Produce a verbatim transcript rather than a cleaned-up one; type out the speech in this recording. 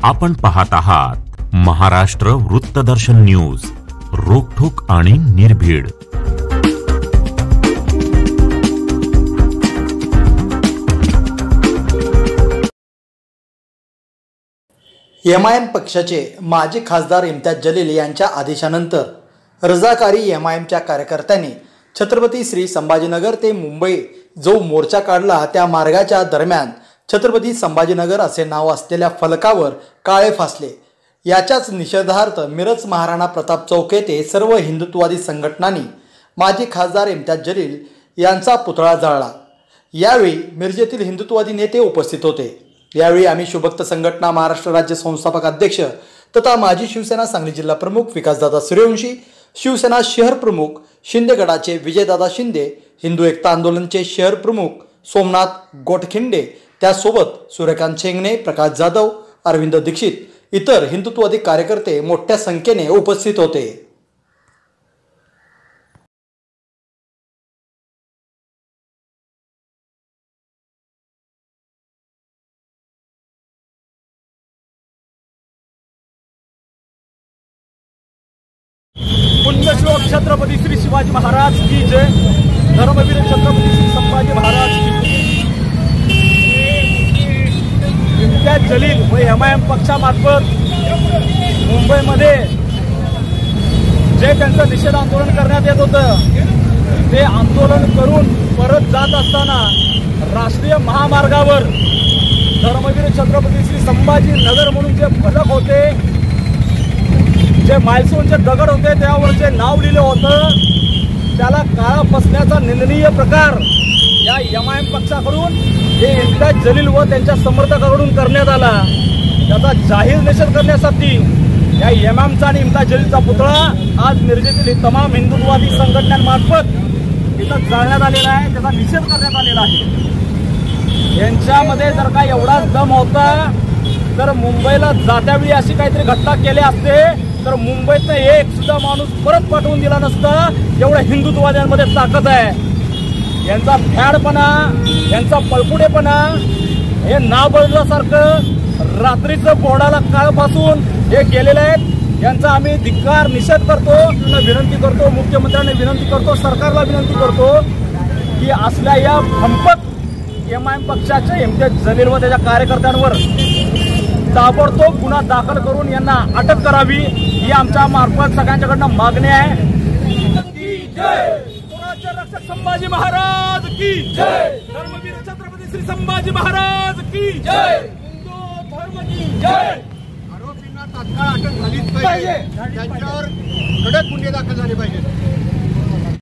आपण पाहत आहात महाराष्ट्र वृत्तदर्शन न्यूज, रोखठोक आणि निर्भीड। एम आय एम पक्षाचे माजी खासदार इम्तियाज जलील यांच्या आदेशानंतर रजाकारी एम आय एमच्या कार्यकर्त्यांनी छत्रपती श्री संभाजीनगर ते मुंबई जो मोर्चा काढला त्या मार्गाच्या दरम्यान छत्रपती संभाजीनगर असे नाव असलेल्या फलकावर काळे फासले। याच्याच निषेधार्थ मिरज महाराणा प्रताप चौक येथे सर्व हिंदुत्ववादी संघटनांनी माजी खासदार इम्तियाज जलील यांचा पुतळा जाळला। यावेळी मिरजेतील हिंदुत्ववादी नेते उपस्थित होते। यावेळी आम्ही शुभक्त संघटना महाराष्ट्र राज्य संस्थापक अध्यक्ष तथा माजी शिवसेना सांगली जिल्हा प्रमुख विकासदादा सूर्यवंशी, शिवसेना शहर प्रमुख शिंदे गटाचे विजयदादा शिंदे, हिंदू एकता आंदोलनचे शहर प्रमुख सोमनाथ गोटखिंडे, त्यासोबत सूर्यकांत शेंगणे, प्रकाश जाधव, अरविंद दीक्षित इतर हिंदुत्ववादी कार्यकर्ते मोठ्या संख्येने उपस्थित होते। पुण्यश्लोक छत्रपती श्री शिवाजी महाराज की जय। धर्मवीर छत्रपती श्री संभाजी महाराज की इम्तियाज जलील व एम आय एम पक्षामार्फत मुंबईमध्ये जे त्यांचं निषेध आंदोलन करण्यात येत होतं ते आंदोलन करून परत जात असताना राष्ट्रीय महामार्गावर धर्मवीर छत्रपती श्री संभाजी नगर म्हणून जे फलक होते, जे माइलस्टोनचे दगड होते, त्यावर जे नाव लिहिलं होतं त्याला काळा फसण्याचा निंदनीय प्रकार या एम आय एम पक्षाकडून हे इम्तियाज जलील व त्यांच्या समर्थकांकडून करण्यात आला। त्याचा जाहीर निषेध करण्यासाठी या एम आय एमचा आणि इम्तियाज जलीलचा पुतळा आज मिरजेतील तमाम हिंदुत्ववादी संघटनांमार्फत इथं जाळण्यात आलेला आहे, त्याचा निषेध करण्यात आलेला आहे। यांच्यामध्ये जर का एवढाच दम होता तर मुंबईला जात्यावेळी अशी काहीतरी घटना केली असते तर मुंबईतनं एक सुद्धा माणूस परत पाठवून दिला नसता। एवढ्या हिंदुत्ववाद्यांमध्ये ताकद आहे। यांचा फॅडपणा, यांचा पळपुडेपणा, हे नाबळल्यासारखं रात्रीचं बोर्डाला काळ फासून हे केलेले आहेत। यांचा आम्ही धिक्कार निषेध करतो, विनंती करतो, मुख्यमंत्र्यांना विनंती करतो, सरकारला विनंती करतो की असल्या या भंपक एम आय एम पक्षाचे इम्तियाज जलील व त्याच्या कार्यकर्त्यांवर ताबडतोब गुन्हा दाखल करून यांना अटक करावी ही आमच्या मार्फत सगळ्यांच्याकडनं मागणी आहे। रक्षक संभाजी महाराज की जय। धर्मवीर छत्रपती श्री संभाजी महाराज की जय। हिंदू धर्म की जय। आरोपींना तात्काळ अटक झालीच पाहिजे, त्यांच्यावर कडक गुन्हे दाखल झाले पाहिजेत।